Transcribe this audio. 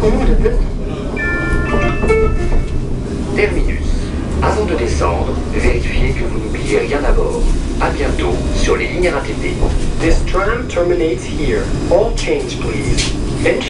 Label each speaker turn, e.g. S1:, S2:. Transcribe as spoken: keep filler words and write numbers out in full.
S1: Terminus. Avant de descendre, vérifiez que vous n'oubliez rien à bord. À bientôt sur les lignes R A T P.
S2: This tram terminates here. All change, please.